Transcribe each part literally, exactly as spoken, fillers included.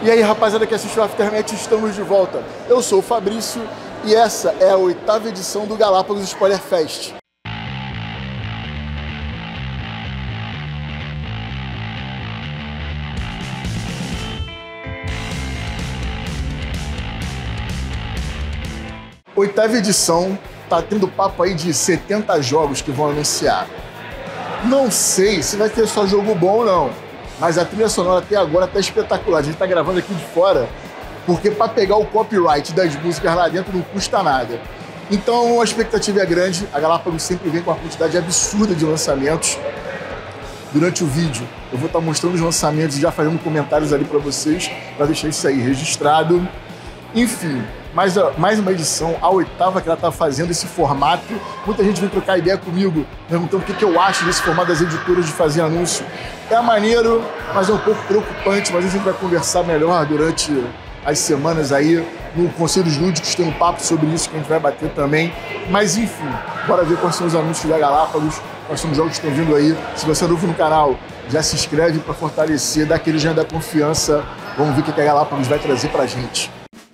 E aí, rapaziada que assiste o Aftermath, estamos de volta. Eu sou o Fabrício e essa é a oitava edição do Galápagos Spoiler Fest. Oitava edição, tá tendo papo aí de setenta jogos que vão anunciar. Não sei se vai ter só jogo bom ou não, mas a trilha sonora até agora tá espetacular. A gente tá gravando aqui de fora, porque para pegar o copyright das músicas lá dentro não custa nada. Então a expectativa é grande, a Galápagos sempre vem com uma quantidade absurda de lançamentos. Durante o vídeo eu vou estar mostrando os lançamentos e já fazendo comentários ali para vocês, para deixar isso aí registrado. Enfim, mais, mais uma edição, a oitava que ela está fazendo esse formato. Muita gente vem trocar ideia comigo, perguntando o que, que eu acho desse formato das editoras de fazer anúncio. É maneiro, mas é um pouco preocupante, mas a gente vai conversar melhor durante as semanas aí. No Conselhos Lúdicos tem um papo sobre isso que a gente vai bater também. Mas enfim, bora ver quais são os anúncios da Galápagos, quais são os jogos que estão vindo aí. Se você é novo no canal, já se inscreve para fortalecer, dá aquele gênero da confiança. Vamos ver o que a Galápagos vai trazer pra gente.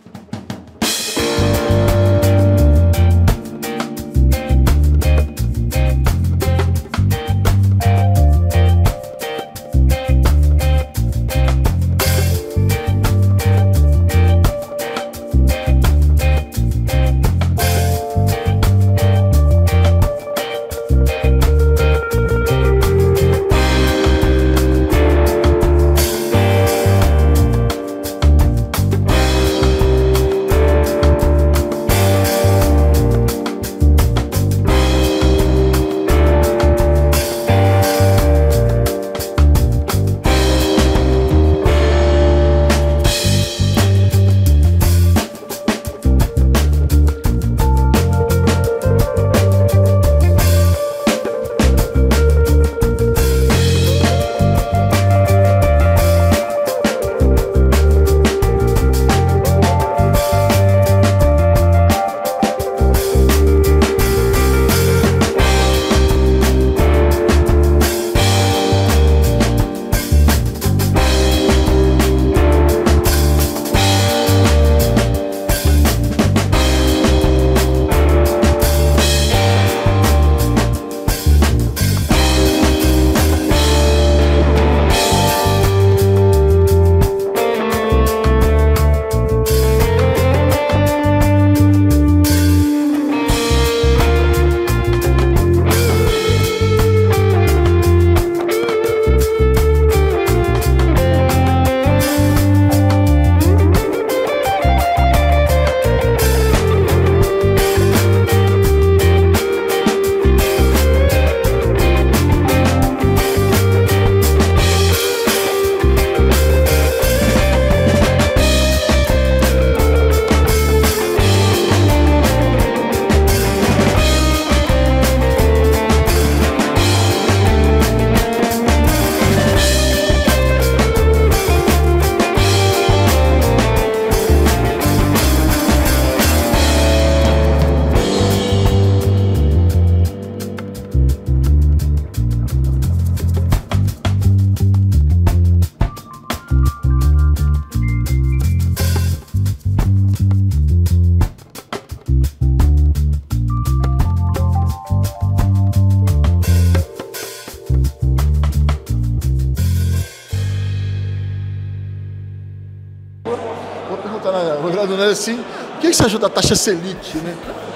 Assim, o que você acha da taxa Selic, né?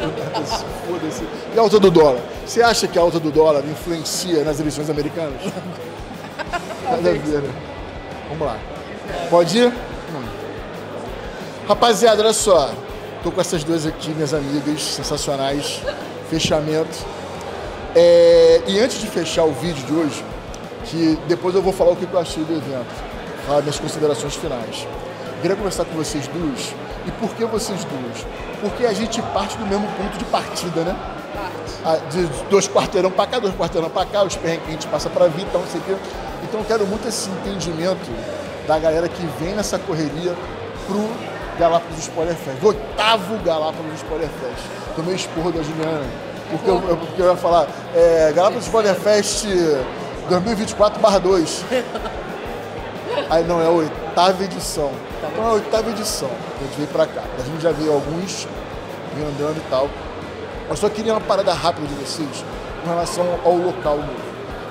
Foda-se. E a alta do dólar? Você acha que a alta do dólar influencia nas eleições americanas? Nada a ver, né? Vamos lá. Pode ir? Hum. Rapaziada, olha só. Tô com essas duas aqui, minhas amigas, sensacionais. Fechamento. É... E antes de fechar o vídeo de hoje, que depois eu vou falar o que eu achei do evento, falar minhas considerações finais. Queria conversar com vocês duas. E por que vocês duas? Porque a gente parte do mesmo ponto de partida, né? Ah, de dois quarteirão pra cá, dois quarteirão pra cá, os perrengues que a gente passa pra vir, então não sei o quê. Então eu quero muito esse entendimento da galera que vem nessa correria pro Galápagos Spoiler Fest. O oitavo Galápagos Spoiler Fest. Tomei esporro da Juliana. Porque eu, eu, porque eu ia falar, é, Galápagos Spoiler Fest dois mil e vinte e quatro barra dois. Aí não, é a oitava edição. Então é a oitava edição. A gente veio pra cá. A gente já veio alguns, veio andando e tal. Eu só queria uma parada rápida de vocês com relação ao local novo.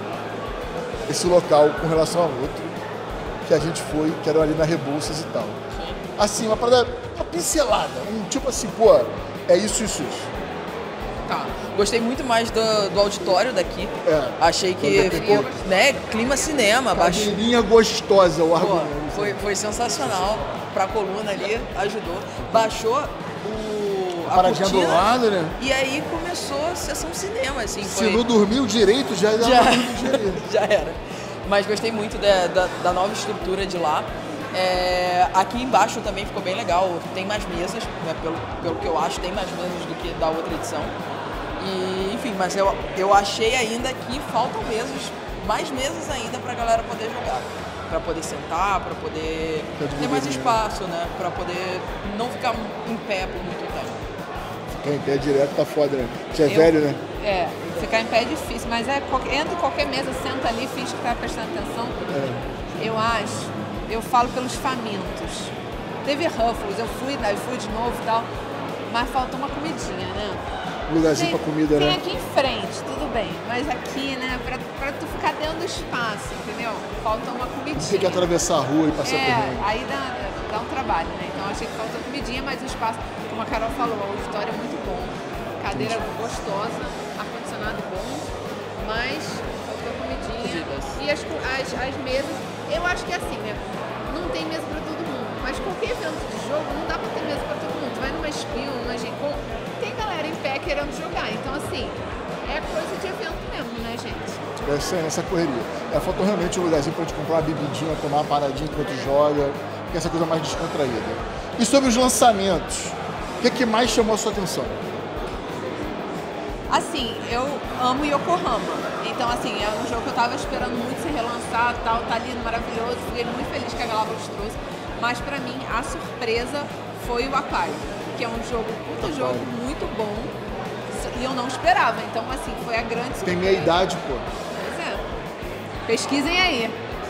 Esse local com relação ao outro que a gente foi, que era ali na Rebouças e tal. Assim, uma parada, uma pincelada. Um tipo assim, pô, é isso, isso, isso. Tá. Gostei muito mais do, do auditório daqui. É. Achei que ficou, né, clima cinema. Baixo. Cadeirinha gostosa, o Pô, argumento. foi, foi sensacional. Pra coluna ali, ajudou. Baixou o, a Paradinha cortina, do lado, né? e aí começou a sessão cinema, assim. Se Foi... não dormiu direito, já era Já, direito. já era. Mas gostei muito da, da, da nova estrutura de lá. É, aqui embaixo também ficou bem legal. Tem mais mesas, né, pelo, pelo que eu acho, tem mais mesas do que da outra edição. E, enfim, mas eu, eu achei ainda que faltam mesas, mais mesas ainda pra galera poder jogar. Pra poder sentar, pra poder ter mais espaço, né? Pra poder não ficar em pé por muito tempo. Ficar em pé direto tá foda, né? Já é Eu- velho, né? É, ficar em pé é difícil, mas é, qual- entra em qualquer mesa, senta ali, finge que tá prestando atenção. É. Eu acho, eu falo pelos famintos. Teve Ruffles, eu fui, daí fui de novo e tal, mas faltou uma comidinha, né? Um lugarzinho Tem- pra comida, tem né? aqui em frente, tudo bem, mas aqui, né, pra, pra tu ficar dentro do espaço, entendeu? Falta uma comidinha. Você tem que atravessar a rua e passar É, correndo. aí dá, dá um trabalho, né? Então achei que faltou comidinha, mas o espaço, como a Carol falou, o auditório é muito bom, cadeira gostosa, ar-condicionado bom, mas faltou comidinha. Cozidas. E as, co- as, as mesas, eu acho que é assim, né? Não tem mesa pra todo mundo, mas qualquer evento de jogo não dá pra ter mesa pra todo mundo. Tu vai numa Spiel, numa Gen-Con, tem galera em pé querendo jogar, então assim, é coisa de evento mesmo, né, gente? Essa, essa correria. É, faltou realmente um lugarzinho pra gente comprar uma bebidinha, tomar uma paradinha enquanto joga, que é essa coisa mais descontraída. E sobre os lançamentos, o que, que mais chamou a sua atenção? Assim, eu amo Yokohama. Então, assim, é um jogo que eu tava esperando muito ser relançado, tal, tá lindo, maravilhoso. Fiquei muito feliz que a Galápagos trouxe. Mas pra mim, a surpresa foi o Aquário, que é um jogo, puta jogo, muito bom. E eu não esperava. Então, assim, foi a grande surpresa. Tem minha idade, pô. Pois é. Pesquisem aí.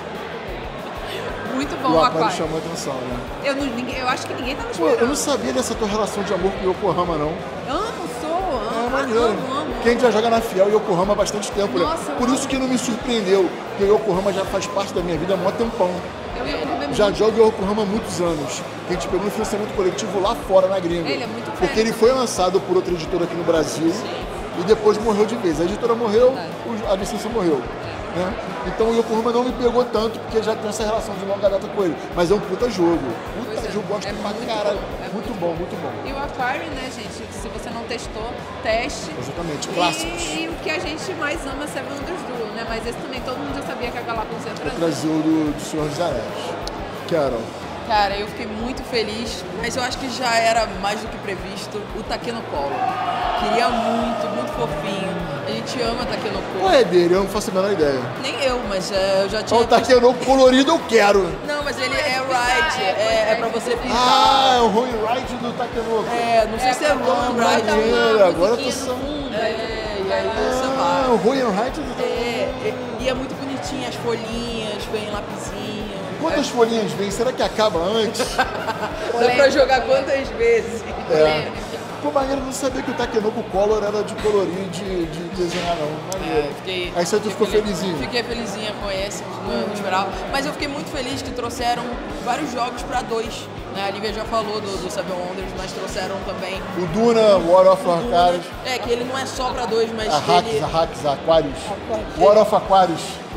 Muito bom E o o Aquário Aquário. chamou a atenção, né? Eu, não, ninguém- eu acho que ninguém tava Pô, esperando. eu não sabia dessa tua relação de amor com o Yokohama, não. Amo, sou, É amo, maneiro. amo, amo. Quem já joga na Fiel e Yokohama há bastante tempo, né? Nossa, eu Por amo. isso que não me surpreendeu, porque o Yokohama já faz parte da minha vida há mó tempão. Eu ia comer Já muito. jogo Yokohama há muitos anos. Que a gente pegou no financiamento coletivo lá fora, na gringa. Ele é muito velho Porque ele foi lançado por outra editora aqui no Brasil e depois morreu de vez. A editora morreu, o- a licença morreu. Né? Então o Yokohama não me pegou tanto, porque já tem essa relação de longa data com ele. Mas é um puta jogo. Puta Pois é, jogo, gosto é pra muito caralho. bom, é muito bom, muito bom. E o Aquarium, né, gente? Se você não testou, teste. Exatamente, clássicos. E, e o que a gente mais ama é Seven Wonders Duel, né? Mas esse também todo mundo já sabia que a Galápagos ia trazer. Trazer o do, do Senhor dos Anéis. Carol. Cara, eu fiquei muito feliz, mas eu acho que já era mais do que previsto o Takenokolo. Queria muito, muito fofinho. A gente ama Takenokolo. Qual é dele? Eu não faço a menor ideia. Nem eu, mas é, eu já tinha... Olha o Takenoko colorido, eu quero. Não, mas ele Não, é é de pintar, right, é, é, é pra é você de pintar. Ah, é o Roy Ride do Takenoko. É, não sei É, se é pra wrong botar right. uma maneiro, agora eu tô musiquinha no só- fundo, É, aí e aí você Ah, vai. o Roy Ride do Takenoko. É, é, e é muito bonitinho, as folhinhas, vem lapisinho. Quantas folhinhas vem? Será que acaba antes? Dá pra jogar quantas vezes? É. Pô, maneiro, eu não sabia que o Takenoko Color era de colorir e de, de desenhar, não. Maneiro. É, fiquei, Aí você tu ficou feliz- felizinho. Fiquei felizinha com esse, não, não esperava. Mas eu fiquei muito feliz que trouxeram vários jogos pra dois. Né? A Lívia já falou do, do Seven Wonders, mas trouxeram também. O Duna, War of Aquarius, É, que ele não é só pra dois, mas a Hacks, ele. a Hacks, a Aquarius. War of Aquarius.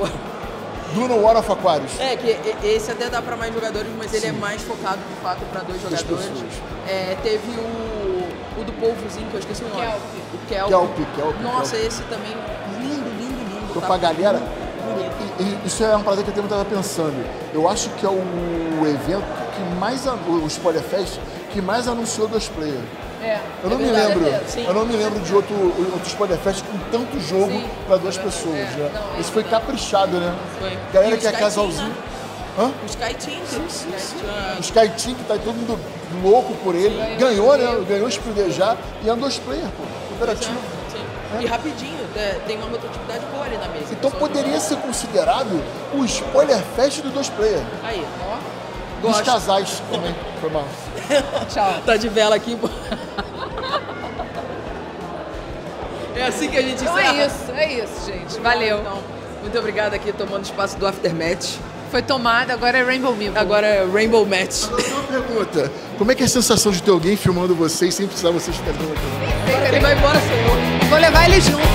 Duna, War of Aquarius. É, que e- esse até dá pra mais jogadores, mas ele é mais focado de fato pra dois Duas jogadores. pessoas. É, teve o, o do polvozinho, que eu esqueci o nome. Kelp. O Kelp. Kelp, Kelp, Nossa, Kelp. esse também lindo, lindo, lindo. Então, tá pra galera, bonito. e- e isso é uma parada que eu também tava pensando. Eu acho que é o evento que mais, an- o Spoiler Fest, que mais anunciou dois player. É. Eu não É me verdade, lembro, é, sim. eu não me lembro de outro, outro Spoiler Fest com tanto jogo Sim. pra duas pessoas. É, né? não, Esse foi caprichado, né? Foi. Galera E o que é Sky casalzinho. Team, né? Hã? O Sky Team. Sim, sim, sim. O Sky Team, que tá todo mundo louco por ele. Ganhou, né? Ganhou o Spiel já. E é um dois player, pô. Cooperativo. Sim. E rapidinho, é, tem uma rotatividade boa ali na mesa. Então poderia ser considerado o spoiler fest do dois player. Aí, ó. Dos Gosto. casais também. Foi mal. Tchau. Tá de vela aqui. É assim que a gente Então encerra. é isso, é isso, gente. Valeu. Então, muito obrigado aqui, tomando espaço do Aftermatch. Foi tomada, agora é Rainbow Meeple. Agora é Rainbow Match. Agora tem uma pergunta. Como é que é a sensação de ter alguém filmando vocês sem precisar vocês ficarem aqui? Agora quem vai embora sou eu. Vou levar ele junto.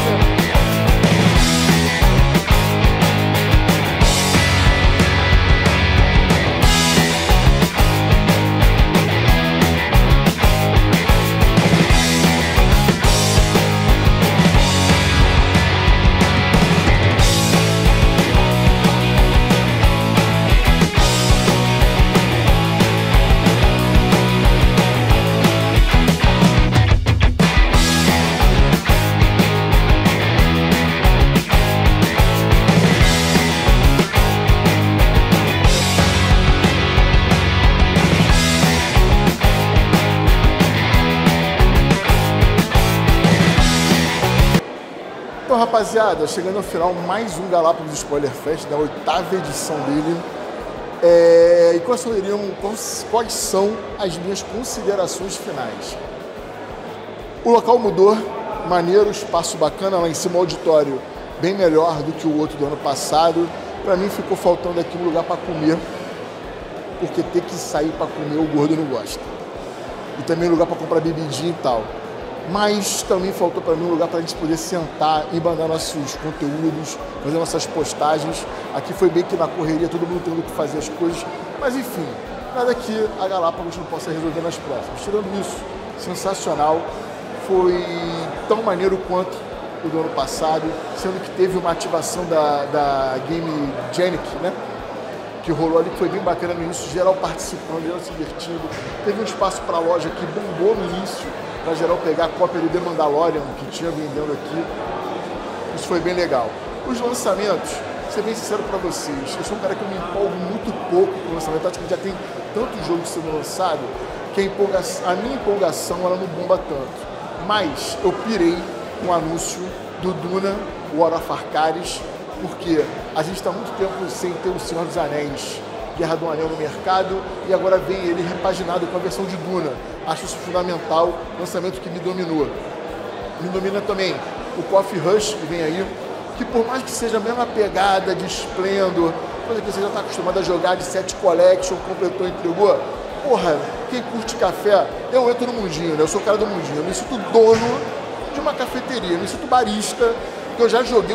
Então, rapaziada, chegando ao final, mais um Galápagos Spoiler Fest, da oitava edição dele. É, e quais seriam, quais, quais são as minhas considerações finais? O local mudou, maneiro, espaço bacana, lá em cima o auditório bem melhor do que o outro do ano passado. Para mim ficou faltando aqui um lugar para comer, porque ter que sair para comer o gordo não gosta. E também lugar para comprar bebidinha e tal. Mas também faltou para mim um lugar para a gente poder sentar e mandar nossos conteúdos, fazer nossas postagens. Aqui foi bem que na correria, todo mundo tendo que fazer as coisas. Mas enfim, nada que a Galápagos não possa resolver nas próximas. Tirando isso, sensacional. Foi tão maneiro quanto o do ano passado, sendo que teve uma ativação da, da Game Genic, né? Que rolou ali, que foi bem bacana no início, geral participando, geral se divertindo. Teve um espaço para a loja que bombou no início, para geral pegar a cópia do The Mandalorian que tinha vendendo aqui. Isso foi bem legal. Os lançamentos, vou ser bem sincero para vocês, eu sou um cara que eu me empolgo muito pouco com o lançamento. Acho que já tem tanto jogo sendo lançado que a, empolgação, a minha empolgação ela não bomba tanto. Mas eu pirei com o anúncio do Duna, War of Arcaris, porque a gente está muito tempo sem ter o Senhor dos Anéis, Guerra do Anel no mercado, e agora vem ele repaginado com a versão de Duna. Acho isso fundamental, lançamento que me dominou. Me domina também o Coffee Rush, que vem aí, que por mais que seja a mesma pegada de Splendor, coisa que você já está acostumado a jogar de Set Collection, completou, entregou, porra, quem curte café, eu entro no mundinho, né? Eu sou o cara do mundinho, eu me sinto dono de uma cafeteria, eu me sinto barista, porque eu já joguei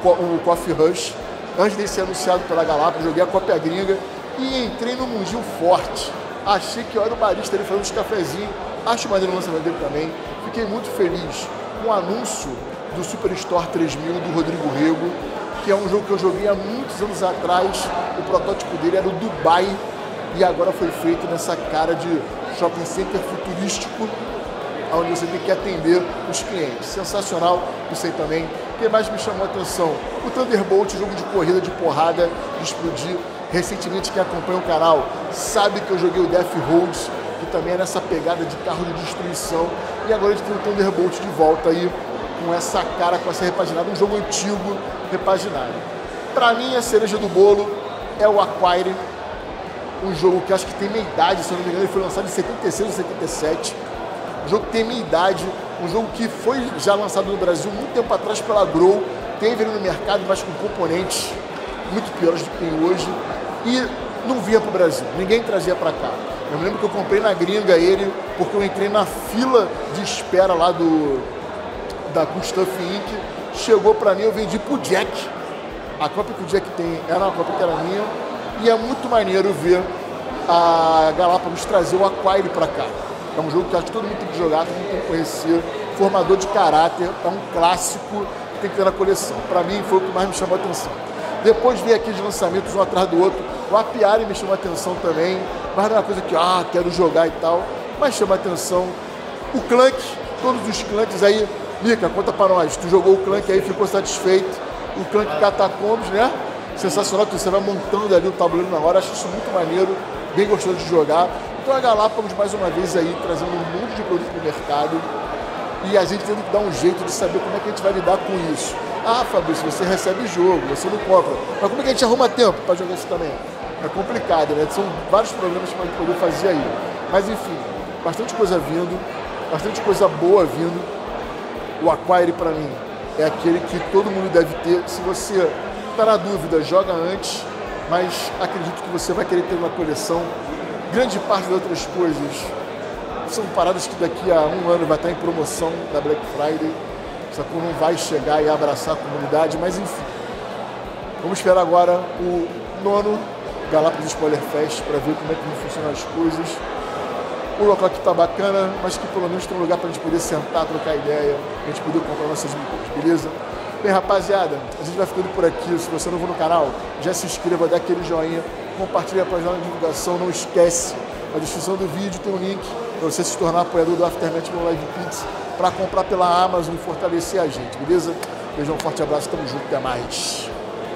o Coffee Rush, antes de ser anunciado pela Galápagos, joguei a cópia gringa e entrei no mundinho forte. Achei que eu era o barista, ele fazendo uns cafezinhos, acho maneiro o lançamento dele também. Fiquei muito feliz com o anúncio do Superstore três mil do Rodrigo Rego, que é um jogo que eu joguei há muitos anos atrás, o protótipo dele era o Dubai, e agora foi feito nessa cara de shopping center futurístico, onde você tem que atender os clientes. Sensacional, isso aí também. O que mais me chamou a atenção? O Thunderbolt, jogo de corrida, de porrada, de explodir. Recentemente, quem acompanha o canal sabe que eu joguei o Death Road, que também é nessa pegada de carro de destruição. E agora a gente tem o Thunderbolt de volta aí, com essa cara, com essa repaginada, um jogo antigo repaginado. Para mim, a cereja do bolo é o Acquire, um jogo que acho que tem minha idade, se eu não me engano, ele foi lançado em setenta e seis ou setenta e sete. Um jogo que tem minha idade, um jogo que foi já lançado no Brasil muito tempo atrás pela Grow, teve ele no mercado, mas com componentes muito piores do que tem hoje, e não vinha para o Brasil, ninguém trazia para cá. Eu me lembro que eu comprei na gringa ele, porque eu entrei na fila de espera lá do da Cool Stuff Incorporated, chegou para mim, eu vendi pro Jack, a cópia que o Jack tem era uma cópia que era minha, e é muito maneiro ver a Galápagos trazer o Acquire para cá. É um jogo que acho que todo mundo tem que jogar, todo mundo tem que conhecer, formador de caráter, é um clássico que tem que ter na coleção. Para mim foi o que mais me chamou a atenção. Depois veio aqui de lançamentos um atrás do outro, o Apiari me chamou a atenção também, mas não é uma coisa que, ah, quero jogar e tal, mas chama a atenção. O Clank, todos os Clanks aí, Mica, conta pra nós, tu jogou o Clank aí, ficou satisfeito, o Clank Catacombs, né? Sensacional, que você vai montando ali o tabuleiro na hora, acho isso muito maneiro, bem gostoso de jogar. Então a Galápagos, mais uma vez aí, trazendo um monte de produto pro mercado. E a gente tendo que dar um jeito de saber como é que a gente vai lidar com isso. Ah, Fabrício, você recebe jogo, você não compra. Mas como é que a gente arruma tempo para jogar isso também? É complicado, né? São vários problemas para a gente poder fazer aí. Mas enfim, bastante coisa vindo, bastante coisa boa vindo. O Acquire, para mim, é aquele que todo mundo deve ter. Se você está na dúvida, joga antes, mas acredito que você vai querer ter uma coleção. Grande parte das outras coisas são paradas que daqui a um ano vai estar em promoção da Black Friday. Sacou? Não vai chegar e abraçar a comunidade, mas enfim. Vamos esperar agora o nono Galápagos Spoiler Fest para ver como é que vão funcionar as coisas. O local aqui tá bacana, mas que pelo menos tem um lugar pra gente poder sentar, trocar ideia, pra gente poder comprar nossas minis, beleza? Bem, rapaziada, a gente vai ficando por aqui. Se você é novo no canal, já se inscreva, dá aquele joinha, compartilha a página de divulgação, não esquece. Na descrição do vídeo tem um link para você se tornar apoiador do Aftermath no Live Pix para comprar pela Amazon e fortalecer a gente, beleza? Beijão, forte abraço, tamo junto, até mais.